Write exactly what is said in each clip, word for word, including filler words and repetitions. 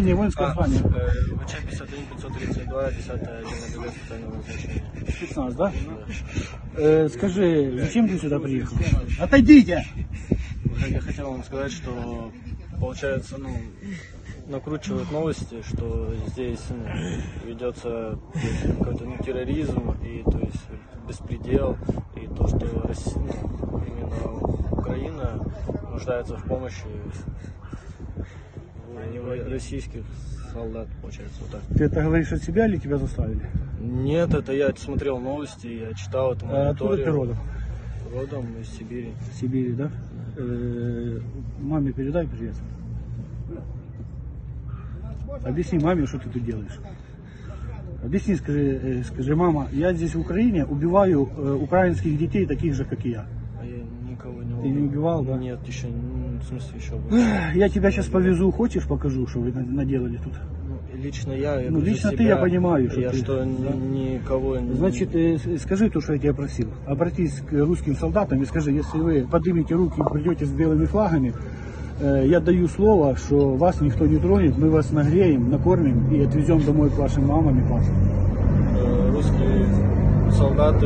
Не воинское А, звание. э, ВЧ пятьдесят один пятьсот тридцать два, десятое отдельное ГД специального назначения. пятнадцать, да? Э, скажи, зачем ты сюда приехал? Отойдите! Я хотел вам сказать, что получается, ну, накручивают новости, что здесь ну, ведется какой-то ну, терроризм и то есть беспредел, и то, что Россия, ну, именно Украина нуждается в помощи российских солдат, получается, вот так. Ты это говоришь от себя или тебя заставили? Нет, это я смотрел новости, я читал это, А откуда ты родом? Родом из Сибири. В Сибири, да? Э, маме передай привет. Объясни маме, что ты тут делаешь. Объясни, скажи, э, скажи, мама, я здесь в Украине убиваю э, украинских детей, таких же, как и я. А я никого не убил. Ты не убивал, да? Нет, еще, ну, в смысле, еще. Я тебя сейчас повезу, хочешь, покажу, что вы наделали тут? Ну, лично я, я Ну, за лично себя, ты, я понимаю, что я ты, что да? никого не... Значит, э, скажи то, что я тебя просил. Обратись к русским солдатам и скажи, если вы поднимете руки и придете с белыми флагами, э, я даю слово, что вас никто не тронет, мы вас нагреем, накормим и отвезем домой к вашим мамам и папам. Э, Русские солдаты,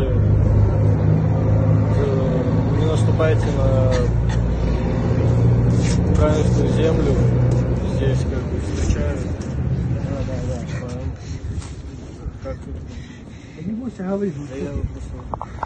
э, не наступайте на украинскую землю, здесь как бы встречают. Да, да, да. Как... Не бойся говорить. Да я просто...